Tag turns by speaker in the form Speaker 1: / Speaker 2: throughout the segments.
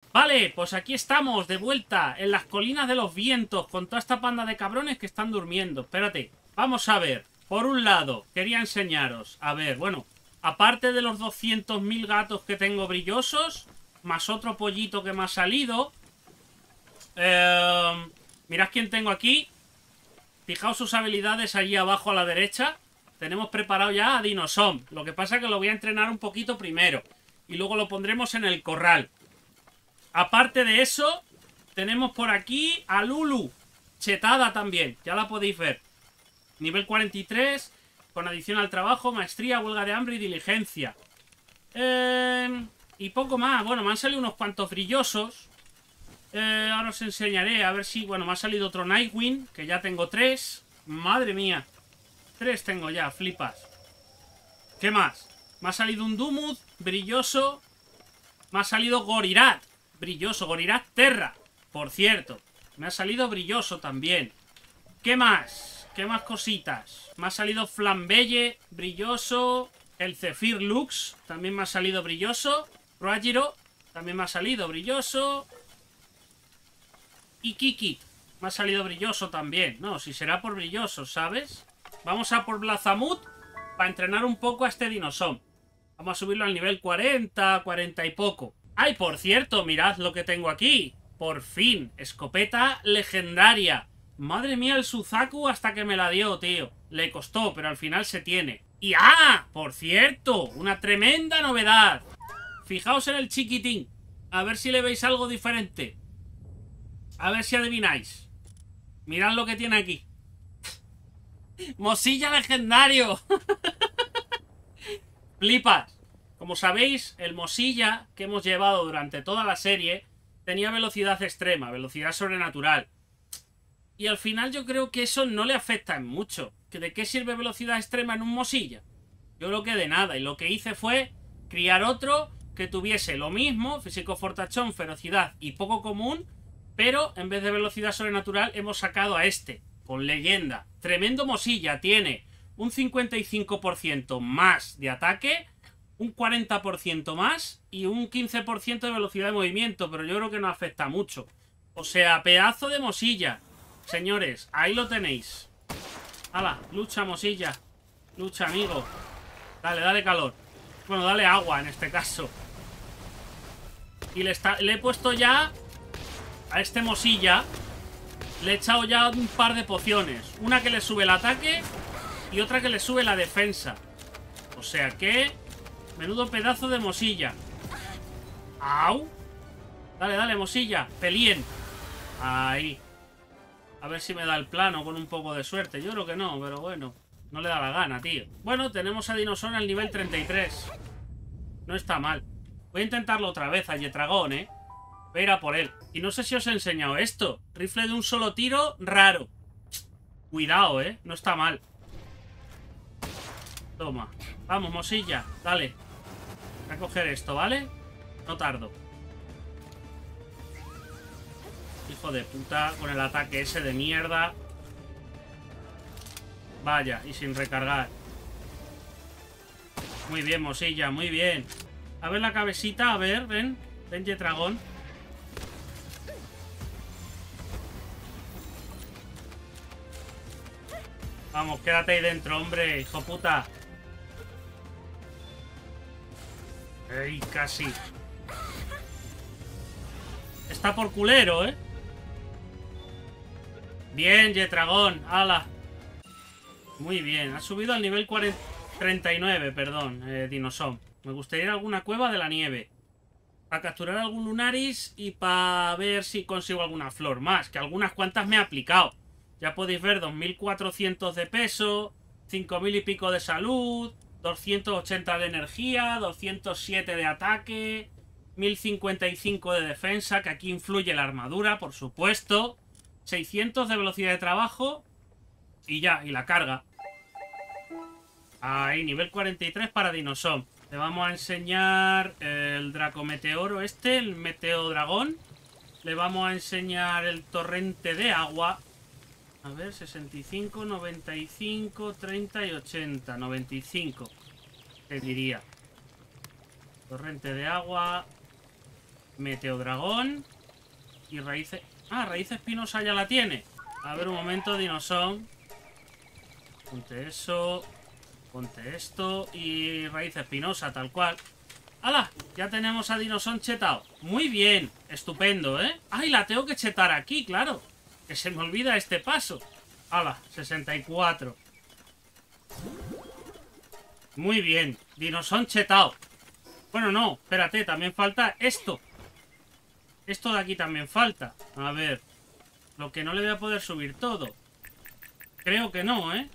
Speaker 1: Vale, pues aquí estamos, de vuelta, en las colinas de los vientos, con toda esta panda de cabrones que están durmiendo. Espérate, vamos a ver. Por un lado, quería enseñaros. A ver, bueno, aparte de los 200.000 gatos que tengo brillosos, más otro pollito que me ha salido. Mirad quién tengo aquí. Fijaos sus habilidades allí abajo a la derecha. Tenemos preparado ya a Dinosom. Lo que pasa es que lo voy a entrenar un poquito primero. Y luego lo pondremos en el corral. Aparte de eso, tenemos por aquí a Lulu. Chetada también, ya la podéis ver. Nivel 43, con adición al trabajo, maestría, huelga de hambre y diligencia. Y poco más. Bueno, me han salido unos cuantos brillosos. Ahora os enseñaré, a ver si... Bueno, me ha salido otro Nightwing, que ya tengo 3. Madre mía. 3 tengo ya, flipas. ¿Qué más? Me ha salido un Dumut, brilloso. Me ha salido Gorirat, brilloso, Gorirat Terra. Por cierto, me ha salido brilloso también. ¿Qué más? ¿Qué más cositas? Me ha salido Flambelle, brilloso. El Zephyr Lux, también me ha salido brilloso. Rajiro, también me ha salido brilloso. Y Kiki, me ha salido brilloso también. No, si será por brilloso, ¿sabes? Vamos a por Blazamut para entrenar un poco a este Dinosom. Vamos a subirlo al nivel 40, 40 y poco. ¡Ay, por cierto! Mirad lo que tengo aquí. Por fin, escopeta legendaria. Madre mía, el Suzaku hasta que me la dio, tío. Le costó, pero al final se tiene. Y ¡ah! Por cierto, una tremenda novedad. Fijaos en el chiquitín. A ver si le veis algo diferente. A ver si adivináis. Mirad lo que tiene aquí. ¡Mosilla legendario! ¡Flipas! Como sabéis, el Mosilla que hemos llevado durante toda la serie tenía velocidad extrema, velocidad sobrenatural. Y al final yo creo que eso no le afecta en mucho. ¿De qué sirve velocidad extrema en un Mosilla? Yo creo que de nada. Y lo que hice fue criar otro que tuviese lo mismo, físico fortachón, ferocidad y poco común, pero en vez de velocidad sobrenatural hemos sacado a este, con leyenda. Tremendo Mosilla, tiene un 55% más de ataque, un 40% más y un 15% de velocidad de movimiento, pero yo creo que no afecta mucho. O sea, pedazo de Mosilla. Señores, ahí lo tenéis. ¡Hala! Lucha, Mosilla. Lucha, amigo. Dale, dale calor. Bueno, dale agua en este caso. Y le he puesto ya a este Mosilla. Le he echado ya un par de pociones. Una que le sube el ataque y otra que le sube la defensa. O sea que... menudo pedazo de Mosilla. ¡Au! Dale, dale, Mosilla. Pelien. Ahí. A ver si me da el plano con un poco de suerte. Yo creo que no, pero bueno. No le da la gana, tío. Bueno, tenemos a Dinosaur al nivel 33. No está mal. Voy a intentarlo otra vez a Yetragón, ¿eh? Voy a ir a por él. Y no sé si os he enseñado esto. Rifle de un solo tiro, raro. Cuidado, ¿eh? No está mal. Toma. Vamos, Mosilla. Dale. Voy a coger esto, ¿vale? No tardo. Hijo de puta, con el ataque ese de mierda. Vaya, y sin recargar. Muy bien, Mosilla, muy bien. A ver la cabecita, a ver, ven. Ven, Yetragón. Vamos, quédate ahí dentro, hombre, hijo puta. ¡Ey, casi! Está por culero, ¿eh? Bien, Yetragón, ala. Muy bien, ha subido al nivel 39, perdón, Dinosom. Me gustaría ir a alguna cueva de la nieve. Para capturar algún Lunaris y para ver si consigo alguna flor más. Que algunas cuantas me he aplicado. Ya podéis ver, 2.400 de peso, 5.000 y pico de salud, 280 de energía, 207 de ataque, 1.055 de defensa, que aquí influye la armadura, por supuesto. 600 de velocidad de trabajo y ya, y la carga. Ahí, nivel 43 para Dinosom. Le vamos a enseñar el Dracometeoro este, el Meteodragón. Le vamos a enseñar el Torrente de Agua. A ver, 65, 95, 30 y 80. 95, te diría. Torrente de Agua. Meteodragón. Y raíces... Ah, raíz espinosa ya la tiene. A ver un momento, Dinosaur. Ponte eso. Ponte esto. Y raíz espinosa, tal cual. ¡Hala! Ya tenemos a Dinosaur chetado. Muy bien. Estupendo, ¿eh? ¡Ay, la tengo que chetar aquí, claro! Que se me olvida este paso. ¡Hala! 64. Muy bien. Dinosaur chetado. Bueno, no. Espérate, también falta esto. Esto de aquí también falta. A ver. Lo que no le voy a poder subir todo. Creo que no, ¿eh?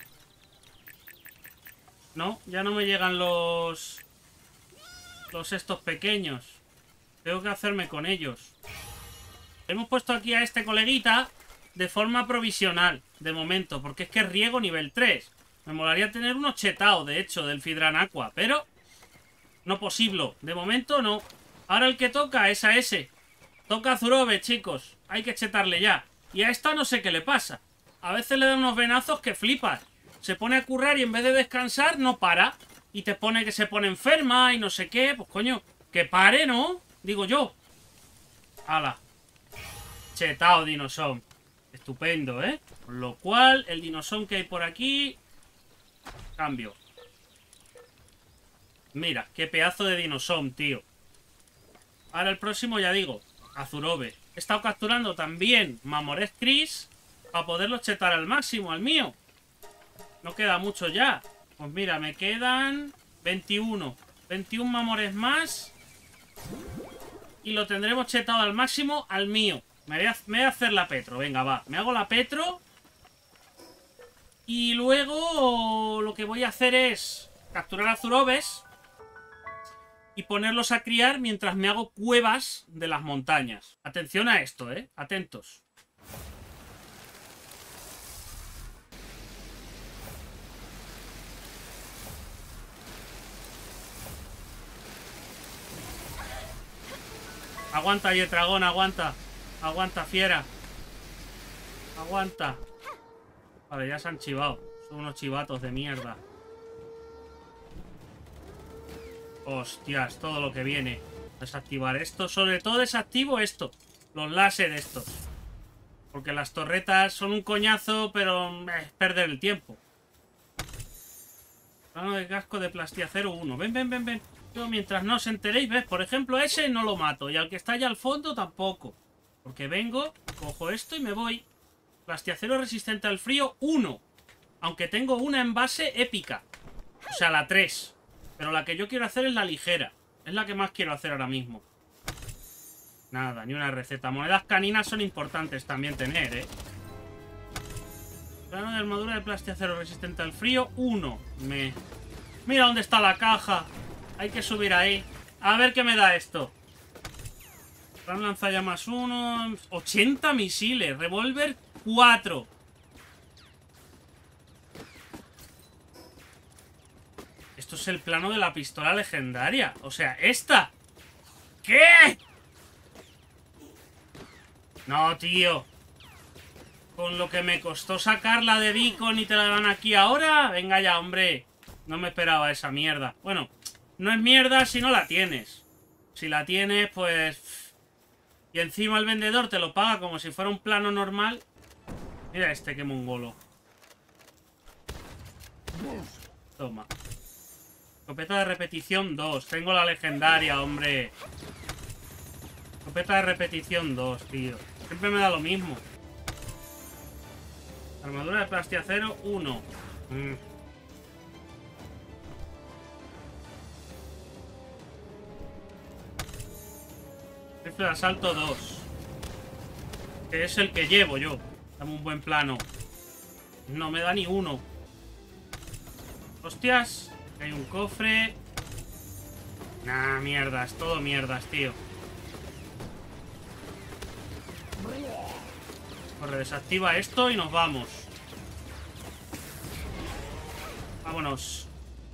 Speaker 1: No, ya no me llegan los estos pequeños. Tengo que hacerme con ellos. Hemos puesto aquí a este coleguita de forma provisional, de momento, porque es que es riego nivel 3. Me molaría tener uno chetado, de hecho, del Fidran Aqua, pero no posible. De momento no. Ahora el que toca es a ese. Toca a Zurobe, chicos. Hay que chetarle ya. Y a esta no sé qué le pasa. A veces le dan unos venazos que flipas. Se pone a currar y en vez de descansar no para. Y te pone que se pone enferma y no sé qué. Pues coño, que pare, ¿no? Digo yo. ¡Hala! Chetao, Dinosaur. Estupendo, ¿eh? Con lo cual, el Dinosaur que hay por aquí... Cambio. Mira, qué pedazo de Dinosaur, tío. Ahora el próximo, ya digo, Azurobe. He estado capturando también Mamorez Chris para poderlo chetar al máximo, al mío. No queda mucho ya. Pues mira, me quedan 21. 21 Mamorez más. Y lo tendremos chetado al máximo al mío. Me voy a hacer la Petro. Venga, va. Me hago la Petro. Y luego lo que voy a hacer es capturar a Zurobes y ponerlos a criar mientras me hago cuevas de las montañas. Atención a esto, ¿eh? Atentos. Aguanta, Yetragón, aguanta. Aguanta, fiera. Aguanta. Vale, ya se han chivado. Son unos chivatos de mierda. Hostias, todo lo que viene. Desactivar esto. Sobre todo desactivo esto. Los láser estos. Porque las torretas son un coñazo, pero es perder el tiempo. Plano de casco de plastiacero 1. Ven, ven, ven, ven. Yo, mientras no os enteréis, ¿ves? Por ejemplo, ese no lo mato. Y al que está allá al fondo tampoco. Porque vengo, cojo esto y me voy. Plastiacero resistente al frío 1. Aunque tengo una en base épica. O sea, la 3. Pero la que yo quiero hacer es la ligera. Es la que más quiero hacer ahora mismo. Nada, ni una receta. Monedas caninas son importantes también tener, ¿eh? Plano de armadura de plastiacero resistente al frío 1. Mira dónde está la caja. Hay que subir ahí. A ver qué me da esto. Plan lanzallamas 1. 80 misiles. Revólver 4. Esto es el plano de la pistola legendaria. O sea, esta. ¿Qué? No, tío. Con lo que me costó sacarla de Beacon y te la dan aquí ahora. Venga ya, hombre. No me esperaba esa mierda. Bueno, no es mierda si no la tienes. Si la tienes, pues... Y encima el vendedor te lo paga como si fuera un plano normal. Mira este, qué mongolo. Toma. Escopeta de repetición 2. Tengo la legendaria, hombre. Escopeta de repetición 2, tío. Siempre me da lo mismo. Armadura de plastiacero 1. Rifle de asalto 2. Que es el que llevo yo. Dame un buen plano. No me da ni uno. Hostias. Hay un cofre. Nah, mierdas. Todo mierdas, tío. Corre, desactiva esto y nos vamos. Vámonos.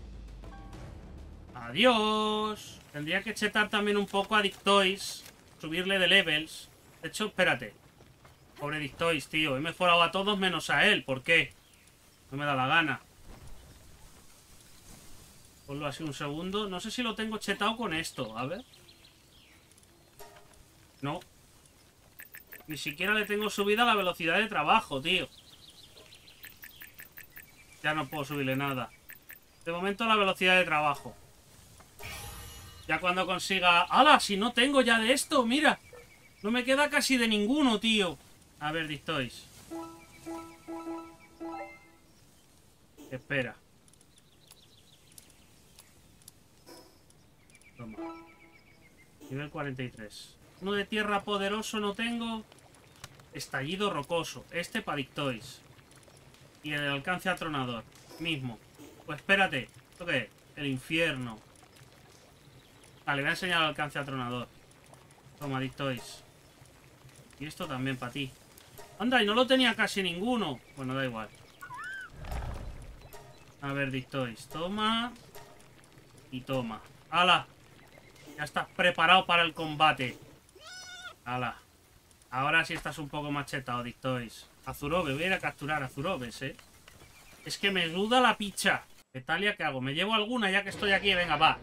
Speaker 1: Adiós. Tendría que chetar también un poco a Dictois. Subirle de levels. De hecho, espérate. Pobre Dictois, tío. He mejorado a todos menos a él. ¿Por qué? No me da la gana. Ponlo así un segundo. No sé si lo tengo chetado con esto. A ver. No. Ni siquiera le tengo subida la velocidad de trabajo, tío. Ya no puedo subirle nada. De momento la velocidad de trabajo. Ya cuando consiga... ¡Hala! Si no tengo ya de esto, mira. No me queda casi de ninguno, tío. A ver, Dictois. Espera. Toma. Nivel 43. Uno de tierra poderoso no tengo. Estallido rocoso. Este para Dictois. Y el alcance atronador. Mismo. Pues espérate. ¿Esto qué es? El infierno. Vale, voy a enseñar el alcance atronador. Toma, Dictois. Y esto también para ti. Anda, y no lo tenía casi ninguno. Bueno, da igual. A ver, Dictois. Toma. Y toma. ¡Hala! Ya estás preparado para el combate. ¡Hala! Ahora sí estás un poco machetado, Dictois. Azurobe, voy a ir a capturar a Azurobes, ¿eh? Es que me duda la picha. Petalia, ¿qué hago? ¿Me llevo alguna ya que estoy aquí? Venga, va.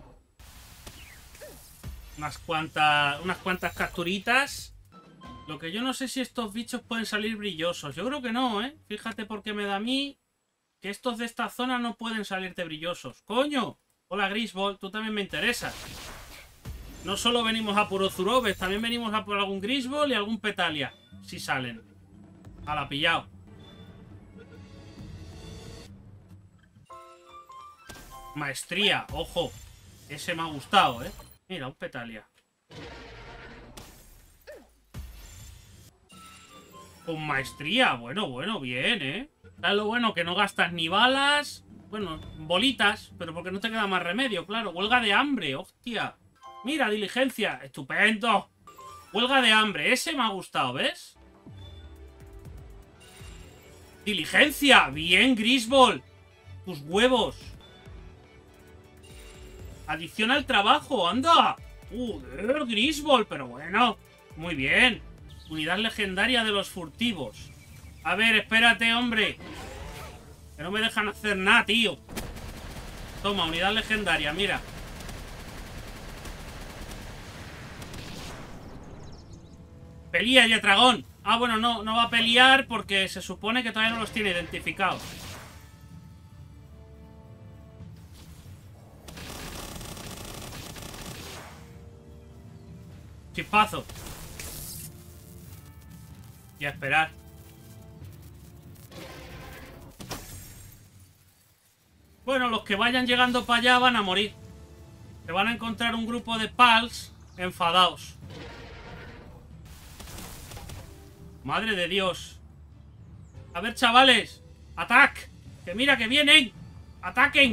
Speaker 1: Unas cuantas capturitas. Lo que yo no sé si estos bichos pueden salir brillosos. Yo creo que no, ¿eh? Fíjate porque me da a mí que estos de esta zona no pueden salirte brillosos. ¡Coño! Hola, Griswold, tú también me interesas. No solo venimos a por Azurobes, también venimos a por algún Griswold y algún Petalia. Si salen. Hala, pillado. Maestría, ojo. Ese me ha gustado, ¿eh? Mira, un Petalia. Con maestría. Bueno, bien, ¿eh? ¿Sabes lo bueno? Que no gastas ni balas. Bueno, bolitas. Pero porque no te queda más remedio, claro. Huelga de hambre, hostia. Mira, diligencia. Estupendo. Huelga de hambre. Ese me ha gustado, ¿ves? Diligencia. Bien, Griswold. Tus huevos. Adicción al trabajo. ¡Anda! ¡Joder, Griswold! Pero bueno. Muy bien. Unidad legendaria de los furtivos. A ver, espérate, hombre. Que no me dejan hacer nada, tío. Toma, unidad legendaria, mira. Pelea, Yetragón. Ah, bueno, no va a pelear porque se supone que todavía no los tiene identificados. Chispazo. Y a esperar. Bueno, los que vayan llegando para allá van a morir. Se van a encontrar un grupo de pals enfadados. Madre de Dios. A ver, chavales. ¡Atac! ¡Que mira que vienen! ¡Ataquen!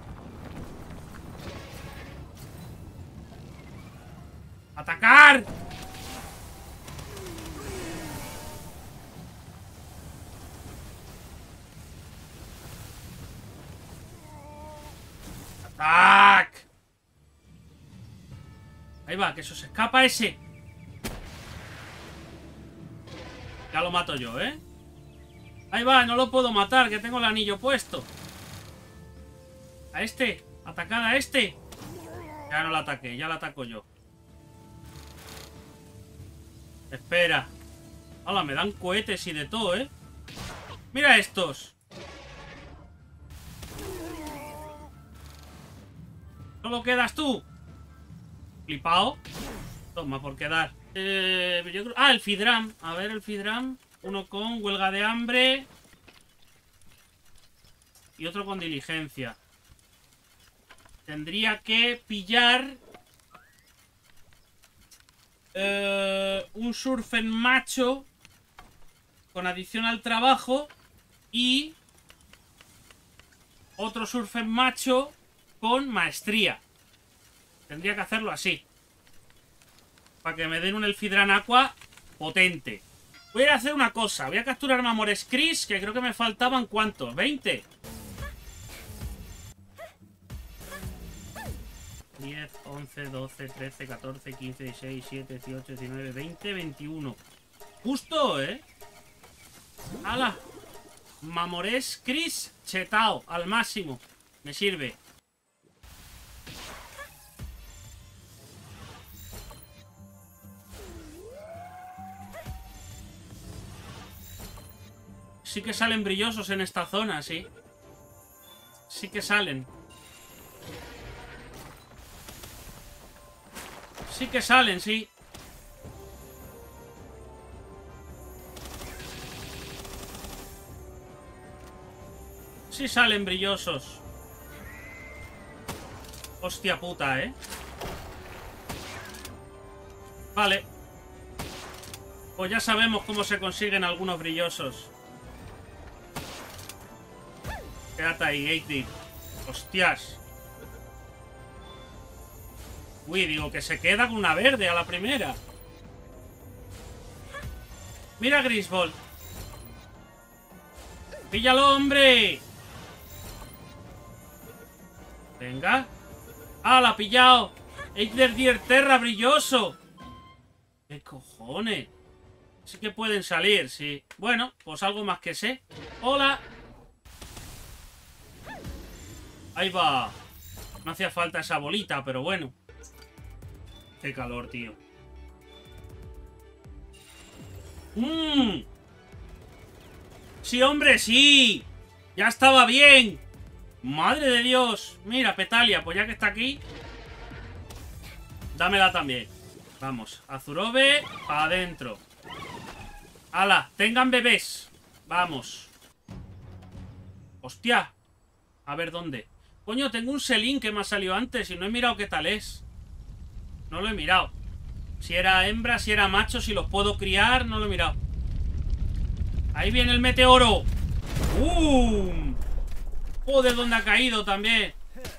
Speaker 1: ¡Atacar! ¡Atac! Ahí va, que eso se escapa ese. Ya lo mato yo, ¿eh? Ahí va, no lo puedo matar, que tengo el anillo puesto. A este, atacad a este. Ya no lo ataqué, ya lo ataco yo. Espera. Hola, me dan cohetes y de todo, ¿eh? Mira estos. ¿Solo quedas tú? Flipao. Toma, por quedar. Yo creo... Ah, el Fidram. A ver, el Fidram. Uno con huelga de hambre. Y otro con diligencia. Tendría que pillar... un Surfen macho. Con adición al trabajo. Y... otro Surfen macho con maestría. Tendría que hacerlo así. Para que me den un Elfidran Aqua potente. Voy a ir a hacer una cosa. Voy a capturar Mamores Chris, que creo que me faltaban, ¿cuántos? ¿20? 10, 11, 12, 13, 14, 15, 16, 17, 18, 19, 20, 21. Justo, ¿eh? ¡Hala! Mamores Chris chetao al máximo. Me sirve. Sí que salen brillosos en esta zona, sí. Sí que salen. Sí que salen, sí. Sí salen brillosos. Hostia puta, ¿eh? Vale. Pues ya sabemos cómo se consiguen algunos brillosos. Quédate ahí, 8-Bit. Hostias. Uy, digo que se queda con una verde a la primera. Mira, Griswold. ¡Píllalo, hombre! Venga. ¡Ah, la ha pillado! ¡Eider Dierterra brilloso! ¿Qué cojones? Sí que pueden salir, sí. Bueno, pues algo más que sé. ¡Hola! Ahí va. No hacía falta esa bolita, pero bueno. Qué calor, tío. Sí, hombre, sí. Ya estaba bien. Madre de Dios. Mira, Petalia, pues ya que está aquí, dámela también. Vamos, Azurobe, para adentro. ¡Hala! ¡Tengan bebés! Vamos. ¡Hostia! A ver, ¿dónde? Coño, tengo un Selin que me ha salido antes y no he mirado qué tal es. No lo he mirado. Si era hembra, si era macho, si los puedo criar, no lo he mirado. Ahí viene el meteoro. Joder, ¿dónde ha caído también?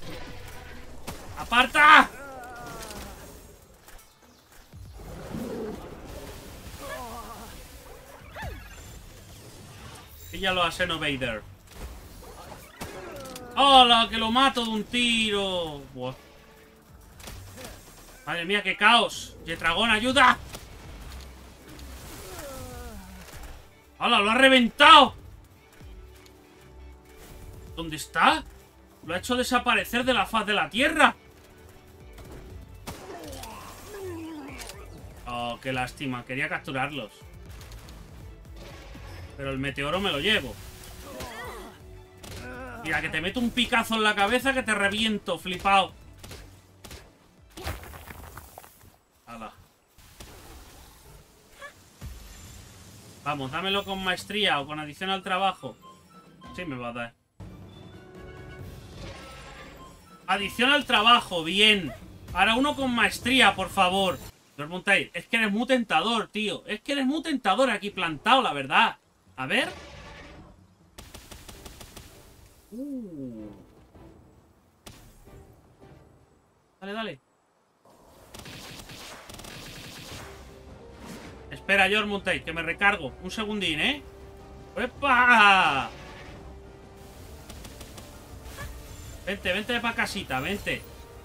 Speaker 1: ¡Aparta! Píllalo a Xenovader. ¡Hola! ¡Que lo mato de un tiro! Buah. Madre mía, qué caos. Yetragón, ayuda. ¡Hola! ¡Lo ha reventado! ¿Dónde está? Lo ha hecho desaparecer de la faz de la tierra. Oh, qué lástima. Quería capturarlos. Pero el meteoro me lo llevo. Mira, que te meto un picazo en la cabeza que te reviento, flipado. Hala. Vamos, dámelo con maestría o con adición al trabajo. Sí, me va a dar. Adición al trabajo, bien. Ahora uno con maestría, por favor. Dormontai, es que eres muy tentador, tío. Es que eres muy tentador aquí plantado, la verdad. A ver. Dale, dale. Espera, Jormuntai, que me recargo. Un segundín, ¿eh? ¡Epa! Vente, vente para casita, vente.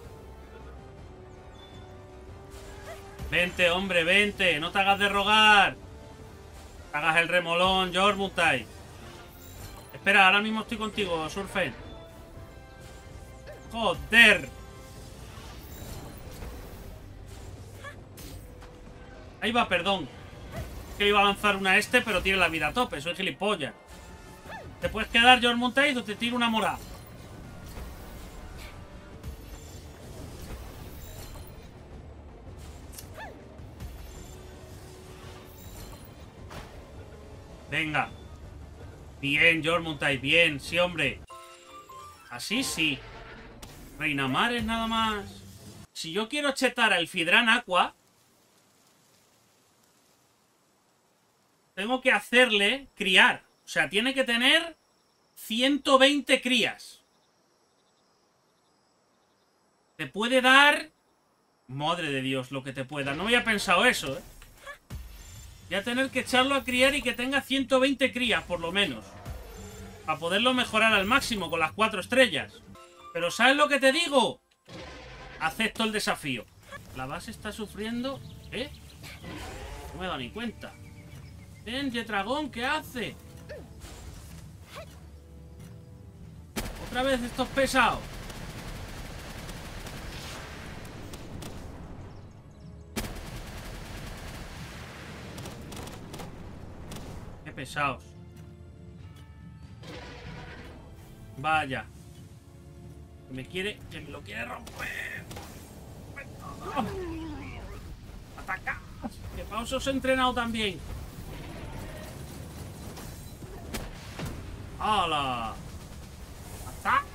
Speaker 1: Vente, hombre, vente. No te hagas de rogar. Hagas el remolón, Jormuntai. Espera, ahora mismo estoy contigo, Surfen. Joder. Ahí va, perdón. Que iba a lanzar una pero tiene la vida a tope. Soy gilipollas. Te puedes quedar, Jormuntai, o te tiro una morada. Venga. Bien, Jormuntai, bien. Sí, hombre. Así sí. Reina Mares nada más. Si yo quiero chetar al Fidran Aqua, tengo que hacerle criar. O sea, tiene que tener 120 crías. Te puede dar... Madre de Dios, lo que te pueda. No había pensado eso, ¿eh? Voy a tener que echarlo a criar y que tenga 120 crías, por lo menos. Para poderlo mejorar al máximo con las 4 estrellas. Pero ¿sabes lo que te digo? Acepto el desafío. La base está sufriendo... ¿Eh? No me he dado ni cuenta. Ven, Yetragón, ¿qué hace? Otra vez estos pesados. Qué pesados. Vaya. Que me lo quiere romper. ¡Ataca! Que Pauso se ha entrenado también. ¡Hala! ¡Ataca!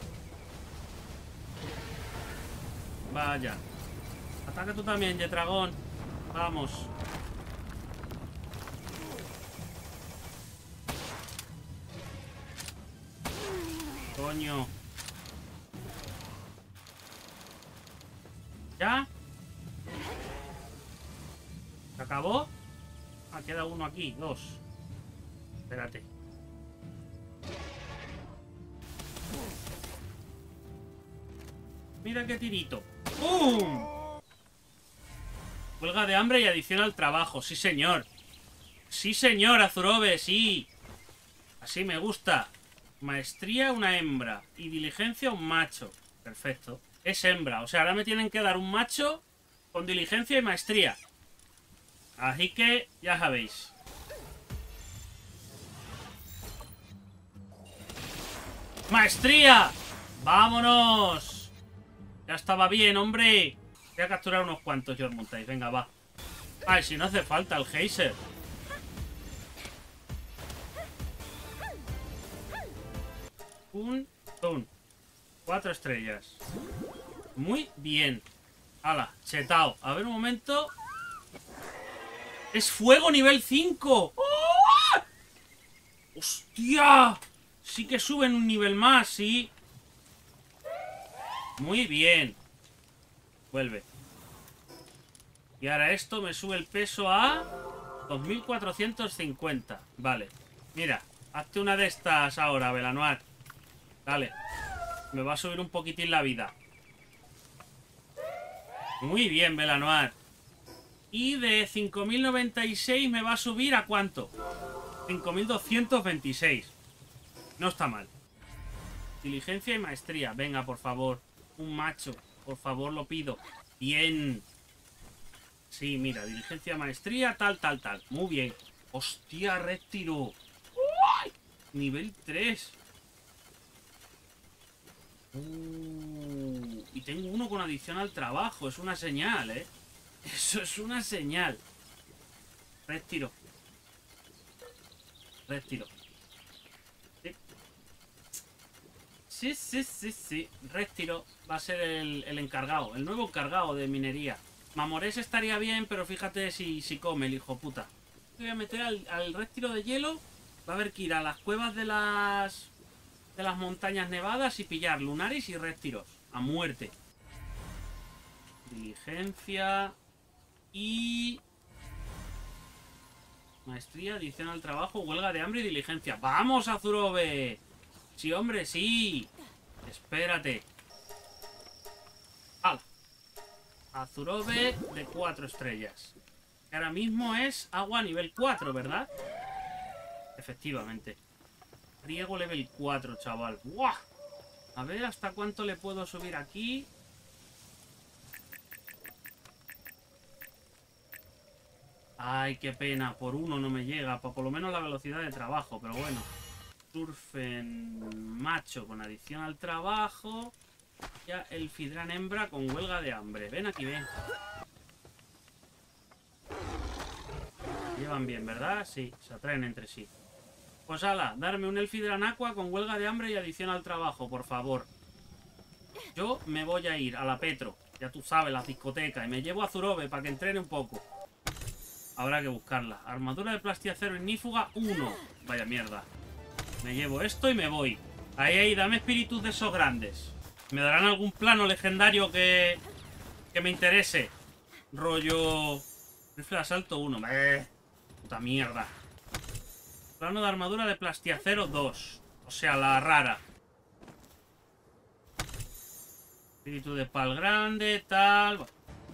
Speaker 1: Vaya. Ataca tú también, Yetragón. Vamos. Coño. ¿Ya? ¿Se acabó? Ah, queda uno aquí, dos. Espérate. Mira qué tirito. ¡Pum! Huelga de hambre y adición al trabajo. Sí, señor. Sí, señor, Azurobe, sí. Así me gusta. Maestría, una hembra. Y diligencia, un macho. Perfecto. Es hembra. O sea, ahora me tienen que dar un macho con diligencia y maestría. Así que, ya sabéis. ¡Maestría! ¡Vámonos! Ya estaba bien, hombre. Voy a capturar unos cuantos, George Montais. Venga, va. Ay, si no hace falta el geyser. Un. 4 estrellas. Muy bien. Hala, chetao. A ver un momento. Es fuego nivel 5. ¡Oh! ¡Hostia! Sí que suben un nivel más, sí. Muy bien. Vuelve. Y ahora esto me sube el peso a 2450. Vale. Mira, hazte una de estas ahora, Belanoir. Dale. Me va a subir un poquitín la vida. Muy bien, Belanoir. Y de 5096 me va a subir ¿a cuánto? 5226. No está mal. Diligencia y maestría. Venga, por favor. Un macho. Por favor, lo pido. Bien. Sí, mira. Diligencia, maestría, tal. Muy bien. Hostia, retiro. ¡Uy! Nivel 3. Y tengo uno con adición al trabajo. Es una señal, ¿eh? Eso es una señal. Retiro. Sí. Retiro. Va a ser el encargado. El nuevo encargado de minería. Mamorés estaría bien, pero fíjate si come el hijo puta. Voy a meter al retiro de hielo. Va a haber que ir a las cuevas de las montañas nevadas y pillar lunares y retiros. A muerte. Diligencia. Y... maestría, adición al trabajo, huelga de hambre y diligencia. ¡Vamos, Azurobe! Sí, hombre, sí. Espérate. ¡Hala! Azurobe de 4 estrellas. Ahora mismo es agua nivel 4, ¿verdad? Efectivamente. Riego level 4, chaval. ¡Buah! A ver hasta cuánto le puedo subir aquí. Ay, qué pena. Por uno no me llega. Por lo menos la velocidad de trabajo. Pero bueno. Surfen macho con adición al trabajo. Ya el Fidran hembra con huelga de hambre. Ven aquí, ven. Llevan bien, ¿verdad? Sí, se atraen entre sí. Pues ala, darme un Elfidran Aqua con huelga de hambre y adición al trabajo, por favor. Yo me voy a ir a la Petro. Ya tú sabes, la discoteca. Y me llevo a Azurobe para que entrene un poco. Habrá que buscarla. Armadura de plastiacero ignífuga 1. Vaya mierda. Me llevo esto y me voy. Ahí, dame espíritus de esos grandes. ¿Me darán algún plano legendario que me interese? Rollo... rifle de asalto 1. Puta mierda. Plano de armadura de plastiacero 2. O sea, la rara. Espíritu de pal grande, tal...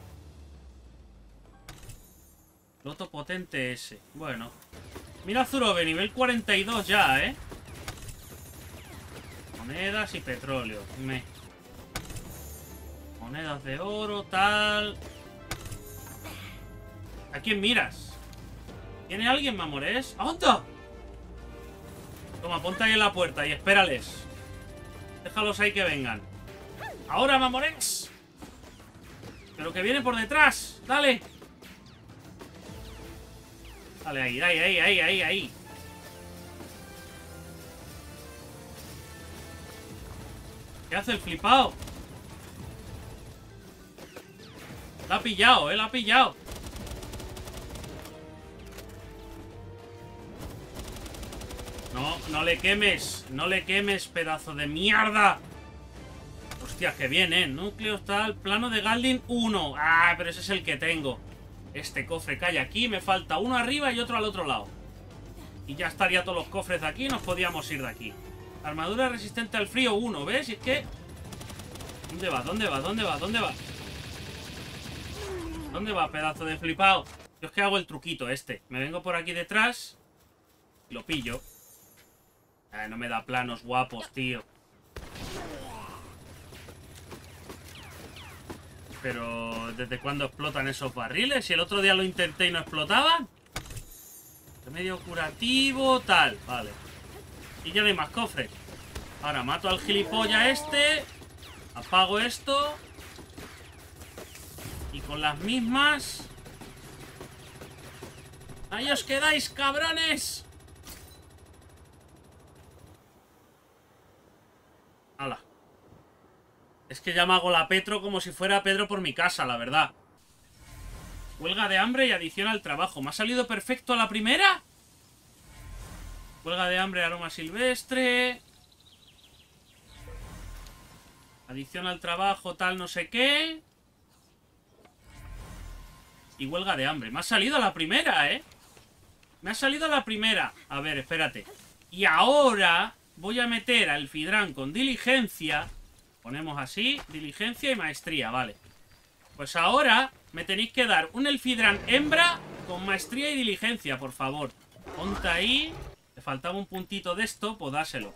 Speaker 1: Loto potente ese. Bueno. Mira Azurobe, nivel 42 ya, ¿eh? Monedas y petróleo. Monedas de oro, tal... ¿A quién miras? ¿Tiene alguien, Mamorés? ¡Anda! Toma, ponte ahí en la puerta y espérales. Déjalos ahí que vengan. ¡Ahora, mamones! Pero que viene por detrás. ¡Dale! Dale, ahí, ahí. ¿Qué hace el flipao? La ha pillado, la ha pillado. No, no le quemes. No le quemes, pedazo de mierda. Hostia, que bien, Núcleo tal, plano de Galdin 1. Ah, pero ese es el que tengo. Este cofre que hay aquí, me falta uno arriba y otro al otro lado. Y ya estaría todos los cofres de aquí y nos podíamos ir de aquí. Armadura resistente al frío 1, ¿ves? Y es que... ¿Dónde va? ¿Dónde va? ¿Dónde va? ¿Dónde va? ¿Dónde va, pedazo de flipado? Yo es que hago el truquito este. Me vengo por aquí detrás y lo pillo. No me da planos guapos, tío. Pero, ¿desde cuándo explotan esos barriles? Si el otro día lo intenté y no explotaban. Remedio curativo, tal. Vale. Y ya no hay más cofres. Ahora mato al gilipollas este. Apago esto. Y con las mismas... ¡Ahí os quedáis, cabrones! ¡Hala! Es que ya me hago la Petro como si fuera Pedro por mi casa, la verdad. Huelga de hambre y adición al trabajo. ¿Me ha salido perfecto a la primera? Huelga de hambre, aroma silvestre. Adición al trabajo, tal, no sé qué. Y huelga de hambre. Me ha salido a la primera, ¿eh? Me ha salido a la primera. A ver, espérate. Y ahora voy a meter al Fidrán con diligencia. Ponemos así, diligencia y maestría, vale. Pues ahora me tenéis que dar un Elfidrán hembra con maestría y diligencia, por favor. Ponte ahí. Le faltaba un puntito de esto, pues dáselo.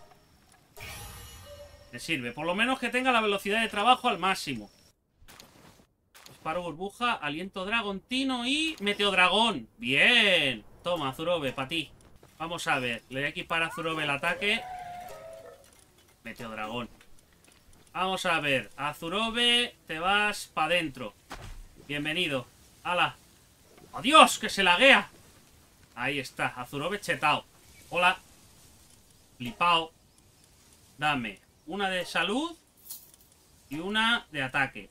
Speaker 1: Me sirve, por lo menos que tenga la velocidad de trabajo al máximo. Disparo burbuja, aliento dragontino y meteodragón. Bien. Toma, Zurobe, para ti. Vamos a ver, le voy a equipar a Zurobe el ataque. Meteodragón. Vamos a ver, a Zurobe te vas para adentro. Bienvenido. ¡Hala! ¡Adiós! ¡Que se laguea! Ahí está, a Zurobe chetao. Hola. Flipao. Dame una de salud y una de ataque.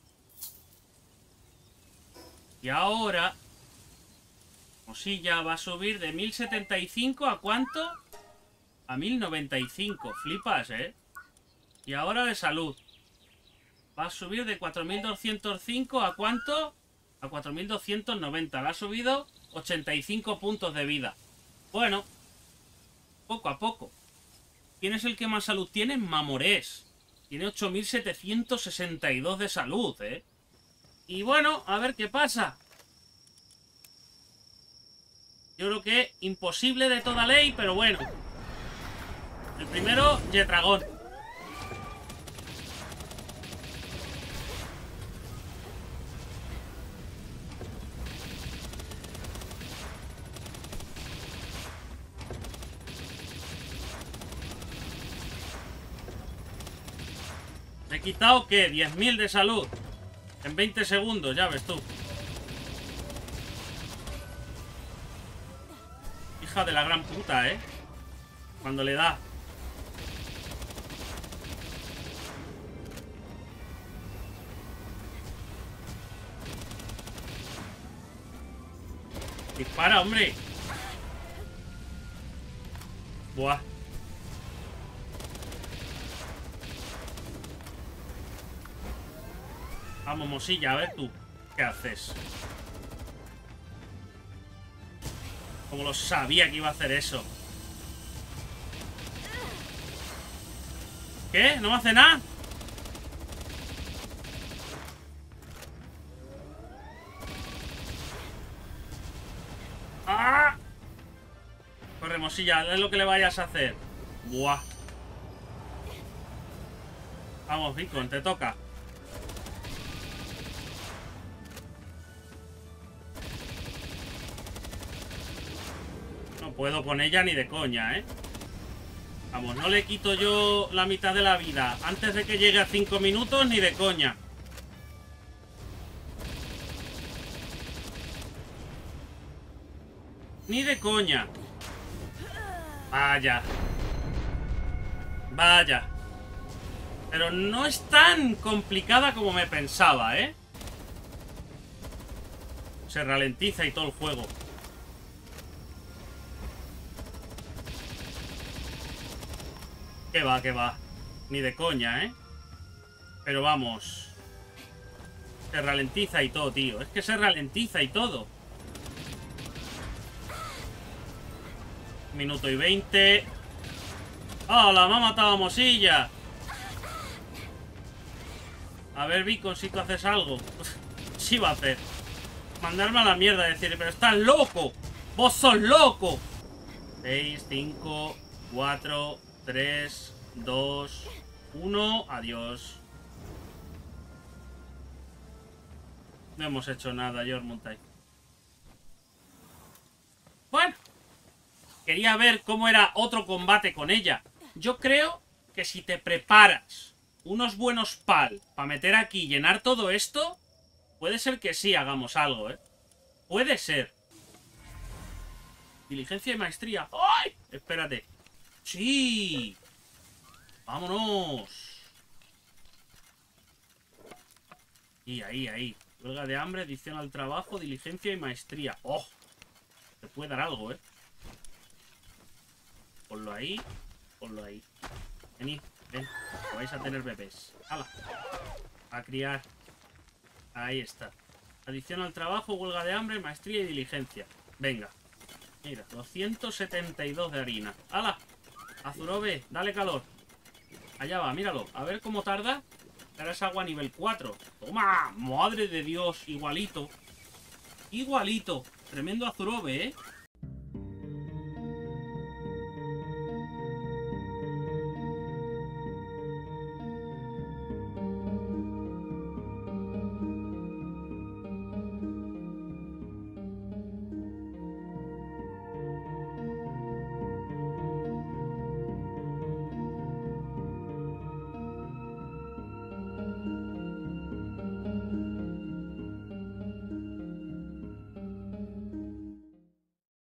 Speaker 1: Y ahora Mosilla va a subir de 1075 ¿a cuánto? A 1095. Flipas, ¿eh? Y ahora de salud. Va a subir de 4205 ¿a cuánto? A 4290. Le ha subido 85 puntos de vida. Bueno, poco a poco. ¿Quién es el que más salud tiene? Mamorés. Tiene 8762 de salud, ¿eh? Y bueno, a ver qué pasa. Yo creo que imposible de toda ley, pero bueno. El primero, Yetragón. Me he quitado, ¿qué? 10.000 de salud. En 20 segundos, ya ves tú. Hija de la gran puta, ¿eh? Cuando le da. Dispara, hombre. Buah. Vamos, Mosilla, a ver tú. ¿Qué haces? Como lo sabía que iba a hacer eso. ¿Qué? ¿No me hace nada? ¡Ah! Corre, Mosilla, es lo que le vayas a hacer. Buah. Vamos, Beacon, te toca. No puedo con ella ni de coña, ¿eh? Vamos, no le quito yo la mitad de la vida antes de que llegue a 5 minutos ni de coña. Ni de coña. Vaya. Vaya. Pero no es tan complicada como me pensaba, ¿eh? Se ralentiza y todo el juego. Que va, que va. Ni de coña, ¿eh? Pero vamos. Se ralentiza y todo, tío. Es que se ralentiza y todo. Minuto y 20. ¡Hala! Me ha matado a Mosilla. A ver, Beacon, si tú haces algo. Sí va a hacer. Mandarme a la mierda, decir, pero estás loco. Vos sos loco. 6, 5, 4, 3, 2, 1. Adiós. No hemos hecho nada, Jormuntai. Bueno. Quería ver cómo era otro combate con ella. Yo creo que si te preparas unos buenos pal para meter aquí y llenar todo esto, puede ser que sí hagamos algo, ¿eh? Puede ser. Diligencia y maestría. ¡Ay! Espérate. ¡Sí! ¡Vámonos! Y ahí. Huelga de hambre, adicción al trabajo, diligencia y maestría. ¡Oh! Te puede dar algo, ¿eh? Ponlo ahí. Ponlo ahí. Venid, ven. Que vais a tener bebés. ¡Hala! A criar. Ahí está. Adición al trabajo, huelga de hambre, maestría y diligencia. Venga. Mira, 272 de harina. ¡Hala! Azurobe, dale calor. Allá va, míralo. A ver cómo tarda. Ahora es agua nivel 4. ¡Toma! ¡Madre de Dios! Igualito. Igualito. Tremendo Azurobe, ¿eh?